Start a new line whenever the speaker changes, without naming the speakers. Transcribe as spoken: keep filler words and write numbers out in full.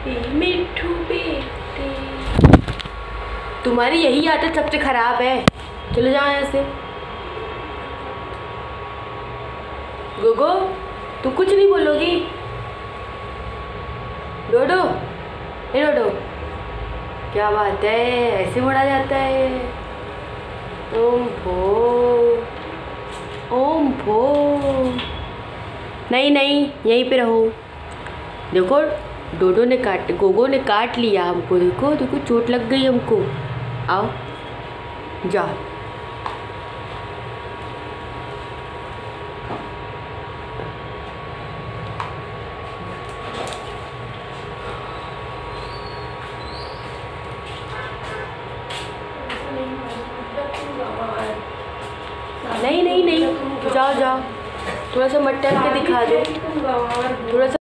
ए मिठू बेटे, तुम्हारी यही आदत सबसे खराब है। चलो जाओ यहाँ से। गोगो तू कुछ नहीं बोलोगी? डोडो, ए डोडो, क्या बात है, ऐसे मुड़ा जाता है? ओम भो, ओम भो। नहीं नहीं, यहीं पे रहो। देखो डोडो ने काट, गोगो ने काट लिया हमको। देखो देखो, चोट लग गई हमको। आओ जा। नहीं नहीं नहीं, जाओ जाओ, थोड़ा सा मटक के दिखा दो, थोड़ा सा।